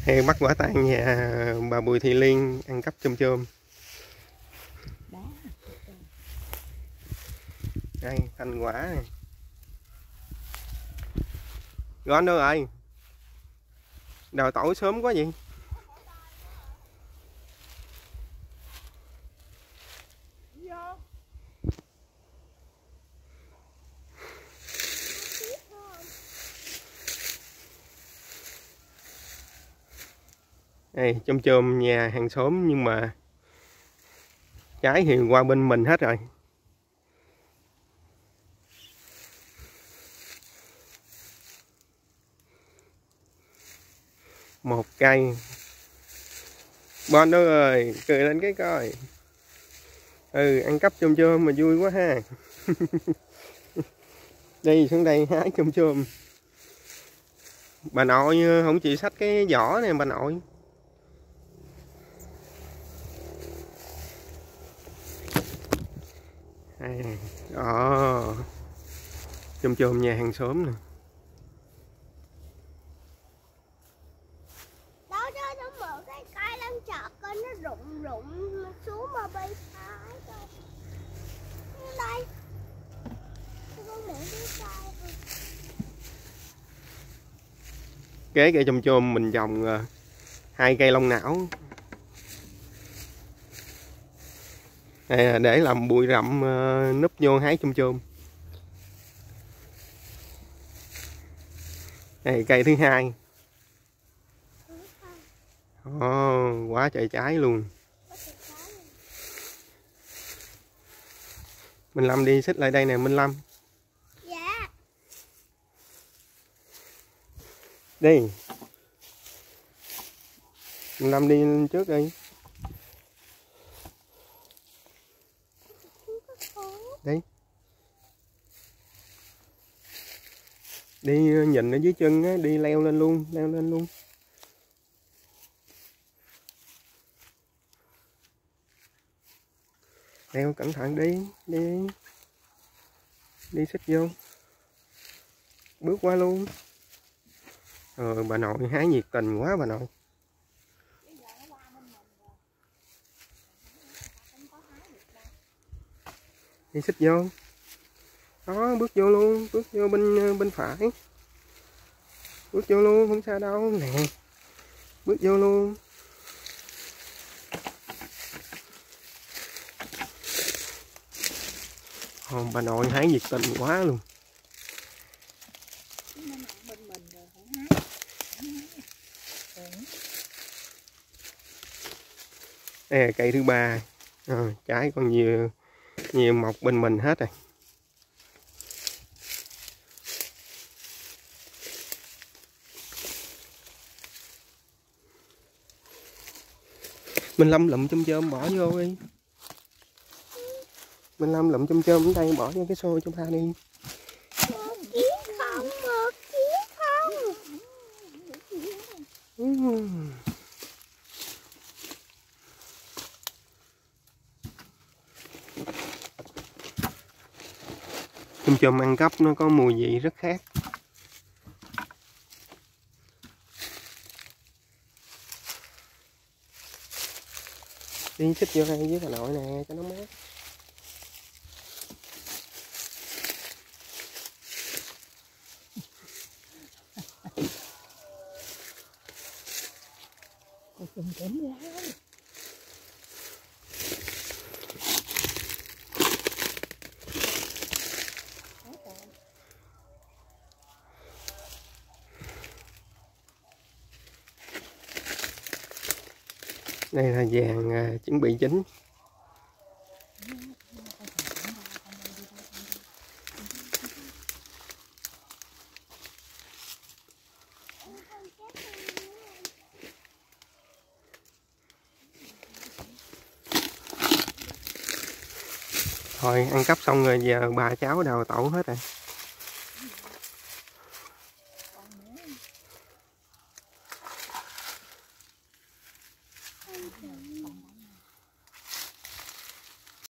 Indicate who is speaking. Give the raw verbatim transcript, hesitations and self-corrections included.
Speaker 1: Hay bắt quả tang nhà bà Bùi Thị Liên ăn cắp chôm chôm. Đây thành quả này. Rồi anh đâu rồi? Đào tỏi sớm quá vậy. Đây chôm chôm nhà hàng xóm nhưng mà trái thì qua bên mình hết rồi. Một cây. Bon đâu rồi, cười lên cái coi. Ừ, ăn cắp chôm chôm mà vui quá ha. Đi xuống đây hái chôm chôm. Bà nội không chịu xách cái vỏ này bà nội. Đó. Chôm chôm nhà hàng xóm nè.
Speaker 2: Đó đó nó mở cái cây lên chọt coi nó rụng rụng xuống mà bay thái coi. Đây. Nó có một cái cây.
Speaker 1: Kế cây chôm chôm mình trồng uh, hai cây long não. Đây là để làm bụi rậm uh, núp vô hái chôm chôm. Đây cây thứ hai. Oh, quá trời trái luôn. Minh Lâm đi xích lại đây nè Minh Lâm.
Speaker 2: Dạ.
Speaker 1: Đi. Minh Lâm đi lên trước đi. Đi. Đi nhìn ở dưới chân á, đi leo lên luôn, leo lên luôn. Leo cẩn thận đi, đi. Đi xích vô. Bước qua luôn. Ờ, bà nội hái nhiệt tình quá bà nội. Đi xích vô. Đó, bước vô luôn, bước vô bên bên phải. Bước vô luôn, không sao đâu nè. Bước vô luôn. Ồ, bà nội hái nhiệt tình quá luôn. Đây là cây thứ ba. À, trái còn nhiều nhiều mọc bên mình hết rồi. Minh Lâm lụm chôm chôm bỏ vô đi. Minh Lâm lụm chôm chôm ở đây bỏ vô cái xô cho ba đi.
Speaker 2: Một chiếc không, một chiếc không.
Speaker 1: Uhm. Chôm chôm ăn cắp nó có mùi vị rất khác. Đi xích vô đây với bà nội nè cho nó mát.
Speaker 2: Chùm chùm lá.
Speaker 1: Đây là vàng à, chuẩn bị chín. Thôi ăn cắp xong rồi giờ bà cháu đào tẩu hết rồi.